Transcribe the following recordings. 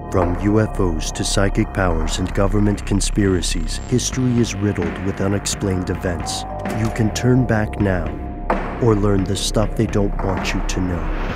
From UFOs to psychic powers and government conspiracies, history is riddled with unexplained events. You can turn back now, or learn the stuff they don't want you to know.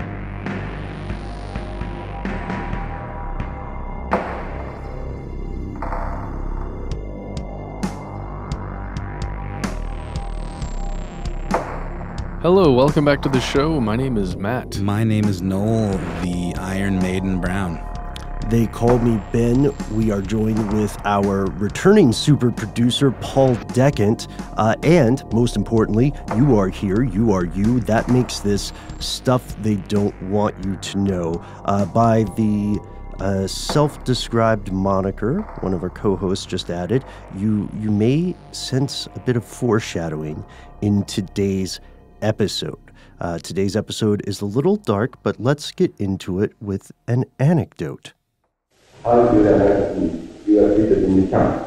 Hello, welcome back to the show. My name is Matt. My name is Noel, the Iron Maiden Brown. They call me Ben. We are joined with our returning super producer, Paul Decant. And most importantly, you are here. You are you. That makes this stuff they don't want you to know. By the self-described moniker, one of our co-hosts just added, you may sense a bit of foreshadowing in today's episode. Today's episode is a little dark, but let's get into it with an anecdote. How do you are treated in the camp?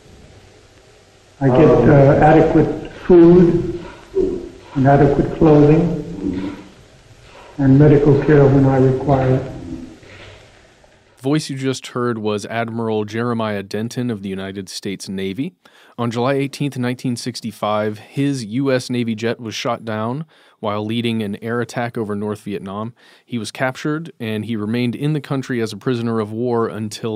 I get adequate food and adequate clothing and medical care when I require it. Voice you just heard was Admiral Jeremiah Denton of the United States Navy. On July 18th, 1965, his U.S. Navy jet was shot down while leading an air attack over North Vietnam. He was captured, and he remained in the country as a prisoner of war until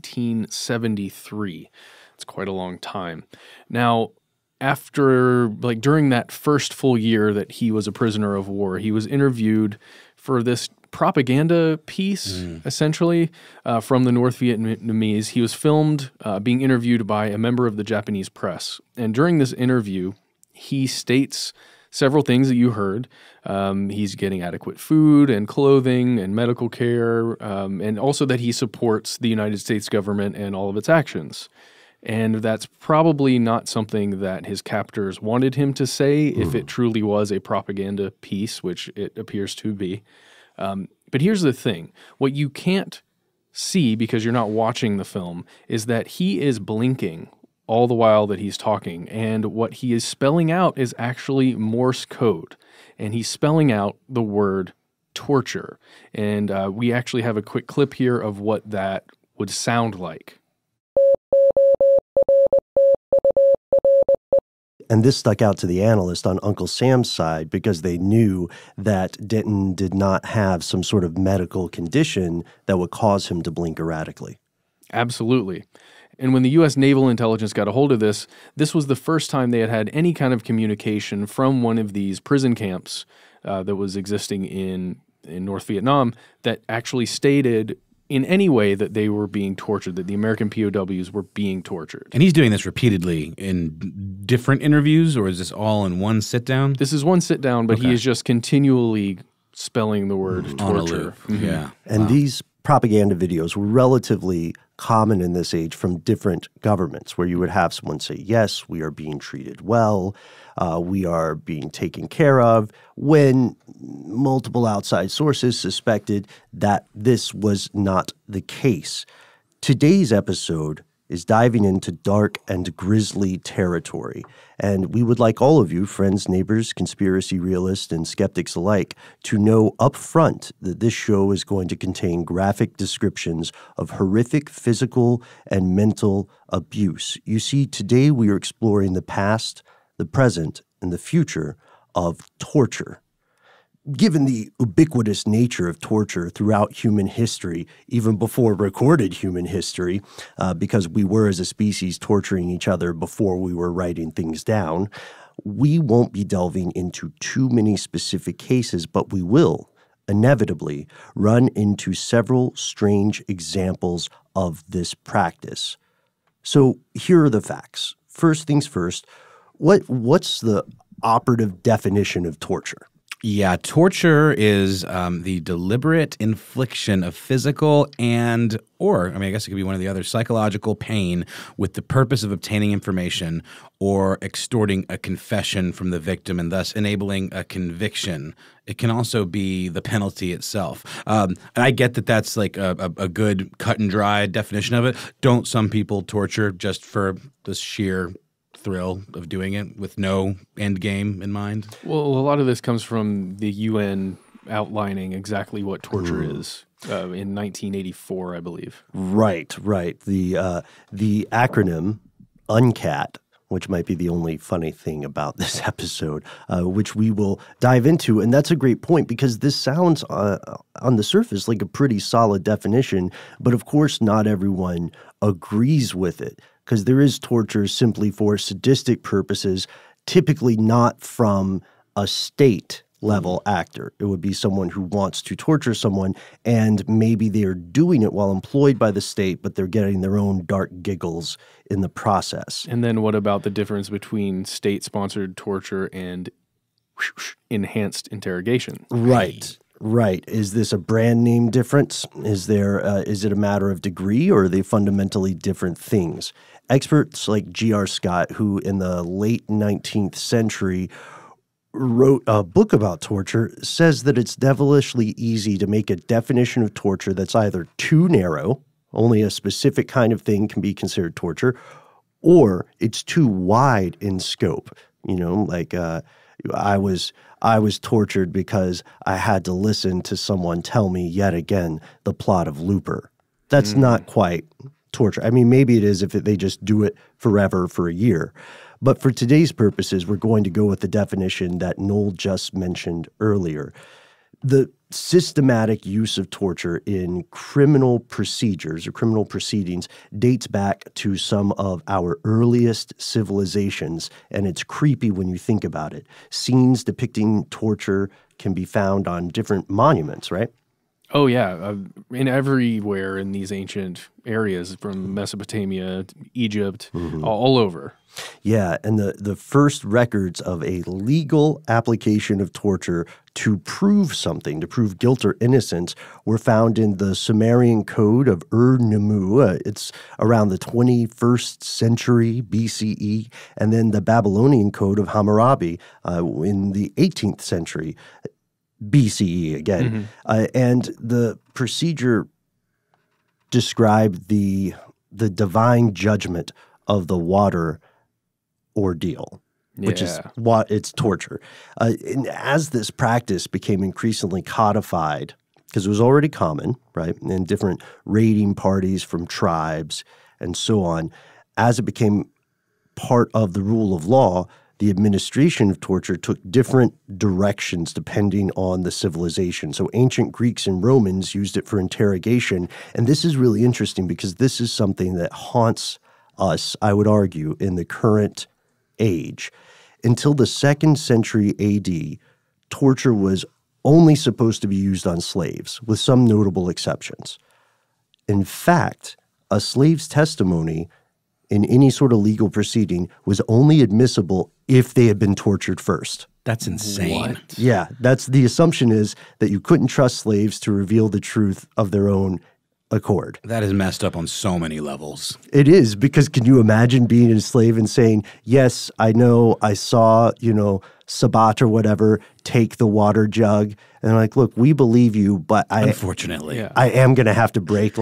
1973. It's quite a long time. Now, during that first full year that he was a prisoner of war, he was interviewed for this propaganda piece, essentially, from the North Vietnamese. He was filmed being interviewed by a member of the Japanese press. And during this interview, he states several things that you heard. He's getting adequate food and clothing and medical care, and also that he supports the United States government and all of its actions. And that's probably not something that his captors wanted him to say if it truly was a propaganda piece, which it appears to be. But here's the thing. What you can't see because you're not watching the film is that he is blinking all the while that he's talking. And what he is spelling out is actually Morse code. And he's spelling out the word torture. And we actually have a quick clip here of what that would sound like. And this stuck out to the analyst on Uncle Sam's side because they knew that Denton did not have some sort of medical condition that would cause him to blink erratically. Absolutely. And when the U.S. Naval Intelligence got a hold of this, this was the first time they had had any kind of communication from one of these prison camps that was existing in North Vietnam that actually stated in any way that they were being tortured, that the American POWs were being tortured. And he's doing this repeatedly in different interviews, or is this all in one sit-down? This is one sit-down, but he is just continually spelling the word torture. On a loop. Yeah. And these propaganda videos were relatively common in this age from different governments, where you would have someone say, yes, we are being treated well, we are being taken care of, when multiple outside sources suspected that this was not the case. Today's episode is diving into dark and grisly territory, and we would like all of you, friends, neighbors, conspiracy realists, and skeptics alike, to know up front that this show is going to contain graphic descriptions of horrific physical and mental abuse. You see, today we are exploring the past, the present, and the future of torture. Given the ubiquitous nature of torture throughout human history, even before recorded human history, because we were as a species torturing each other before we were writing things down, we won't be delving into too many specific cases, but we will inevitably run into several strange examples of this practice. So here are the facts. First things first, what's the operative definition of torture? Yeah, torture is the deliberate infliction of physical I guess it could be one of the other, psychological pain with the purpose of obtaining information or extorting a confession from the victim and thus enabling a conviction. It can also be the penalty itself. And I get that that's like a good cut and dry definition of it. Don't some people torture just for the sheer thrill of doing it with no end game in mind? Well, a lot of this comes from the UN outlining exactly what torture is in 1984, I believe. Right. The acronym UNCAT, which might be the only funny thing about this episode, which we will dive into. And that's a great point because this sounds on the surface like a pretty solid definition, but of course not everyone agrees with it because there is torture simply for sadistic purposes, typically not from a state level actor. It would be someone who wants to torture someone, and maybe they're doing it while employed by the state, but they're getting their own dark giggles in the process. And then what about the difference between state-sponsored torture and enhanced interrogation? Right. Is this a brand name difference? Is it a matter of degree, or are they fundamentally different things? Experts like G.R. Scott, who in the late 19th century wrote a book about torture, says that it's devilishly easy to make a definition of torture that's either too narrow, only a specific kind of thing can be considered torture, or it's too wide in scope. Like I was tortured because I had to listen to someone tell me yet again the plot of Looper. That's not quite torture. I mean, maybe it is if they just do it forever for a year. But for today's purposes, we're going to go with the definition that Noel just mentioned earlier. The systematic use of torture in criminal procedures or criminal proceedings dates back to some of our earliest civilizations, and it's creepy when you think about it. Scenes depicting torture can be found on different monuments, right? Oh, yeah. In everywhere in these ancient areas, from Mesopotamia, Egypt, all over. Yeah, and the first records of a legal application of torture to prove something, to prove guilt or innocence, were found in the Sumerian Code of Ur-Nummu. It's around the 21st century BCE, and then the Babylonian Code of Hammurabi in the 18th century BCE again. And the procedure described the divine judgment of the water ordeal, which is what it's torture. And as this practice became increasingly codified, because it was already common, right, in different raiding parties from tribes and so on, as it became part of the rule of law, the administration of torture took different directions depending on the civilization. So ancient Greeks and Romans used it for interrogation. And this is really interesting because this is something that haunts us, I would argue, in the current age. Until the 2nd century AD, torture was only supposed to be used on slaves, with some notable exceptions. In fact, a slave's testimony in any sort of legal proceeding was only admissible if they had been tortured first. That's insane. What? Yeah, that's the assumption is that you couldn't trust slaves to reveal the truth of their own accord. That is messed up on so many levels. It is, because can you imagine being a slave and saying, yes, I know, I saw, Sabat or whatever take the water jug. And they're like, look, we believe you, but Unfortunately. I am going to have to break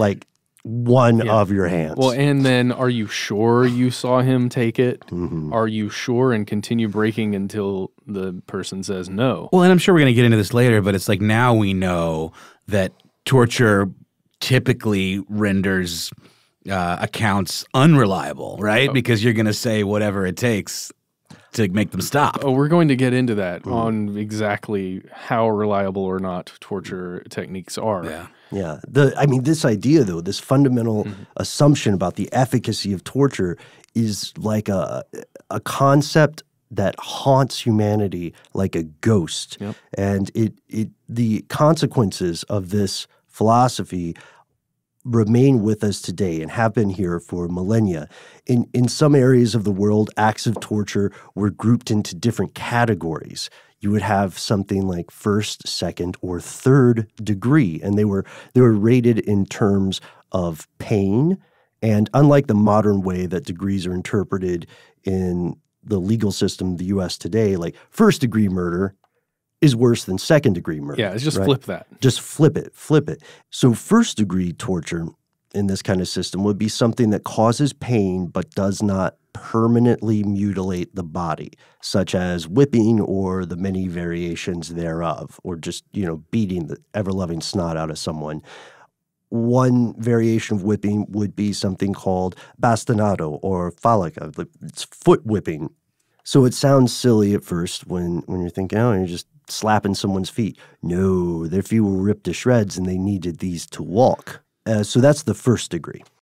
one of your hands. Well, and then are you sure you saw him take it? Are you sure, and continue breaking until the person says no? Well, and I'm sure we're going to get into this later, but it's like now we know that torture typically renders accounts unreliable, right? Because you're going to say whatever it takes to make them stop. Oh, we're going to get into that on exactly how reliable or not torture techniques are. Yeah. Yeah. This idea, though, this fundamental assumption about the efficacy of torture is like a concept that haunts humanity like a ghost. Yep. And the consequences of this philosophy remain with us today and have been here for millennia. In some areas of the world, acts of torture were grouped into different categories. You would have something like 1st, 2nd, or 3rd degree, and they were rated in terms of pain. And unlike the modern way that degrees are interpreted in the legal system of the U.S. today, like 1st degree murder is worse than 2nd degree murder. Yeah, it's just right? flip that. Just flip it. So 1st degree torture in this kind of system would be something that causes pain but does not permanently mutilate the body, such as whipping or the many variations thereof, or just, beating the ever-loving snot out of someone. One variation of whipping would be something called bastonado or falaca. It's foot whipping. So it sounds silly at first when you're thinking, oh, you're just slapping someone's feet. No, their feet were ripped to shreds and they needed these to walk. So that's the first degree.